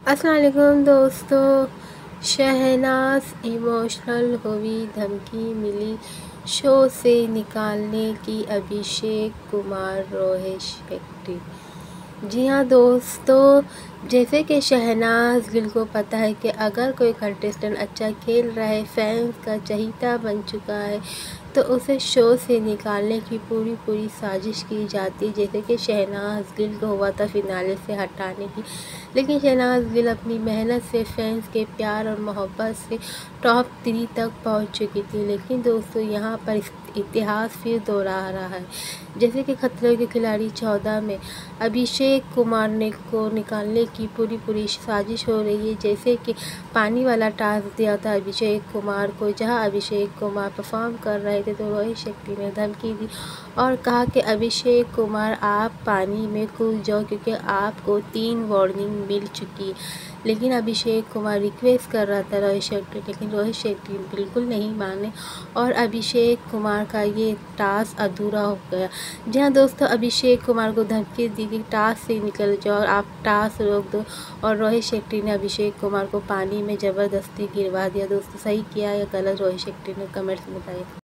अस्सलाम वालेकुम दोस्तों। शहनाज इमोशनल हुई, धमकी मिली शो से निकालने की अभिषेक कुमार रोहित शेट्टी। जी हाँ दोस्तों, जैसे कि शहनाज गिल को पता है कि अगर कोई कंटेस्टेंट अच्छा खेल रहा है, फैंस का चहीता बन चुका है, तो उसे शो से निकालने की पूरी साजिश की जाती है। जैसे कि शहनाज गिल को हुआ था फिनाले से हटाने की, लेकिन शहनाज गिल अपनी मेहनत से, फैंस के प्यार और मोहब्बत से टॉप 3 तक पहुंच चुकी थी। लेकिन दोस्तों यहाँ पर इतिहास फिर दोहरा रहा है। जैसे कि खतरों के खिलाड़ी 14 में अभिषेक कुमार को निकालने की पूरी साजिश हो रही है। जैसे कि पानी वाला टास्क दिया था अभिषेक कुमार को, जहां अभिषेक कुमार परफॉर्म कर रहे थे तो रोहित शेट्टी ने धमकी दी और कहा कि अभिषेक कुमार आप पानी में कूद जाओ क्योंकि आपको 3 वार्निंग मिल चुकी। लेकिन अभिषेक कुमार रिक्वेस्ट कर रहा था रोहित शेट्टी, लेकिन रोहित शेट्टी बिल्कुल नहीं माने और अभिषेक कुमार का ये टास्क अधूरा हो गया। जी हाँ दोस्तों, अभिषेक कुमार को धमकी दी कि टास्क से निकल जाओ और आप टास्क रोक दो, और रोहित शेट्टी ने अभिषेक कुमार को पानी में ज़बरदस्ती गिरवा दिया। दोस्तों सही किया या गलत, रोहित शेट्टी ने कमेंट्स में बताइए।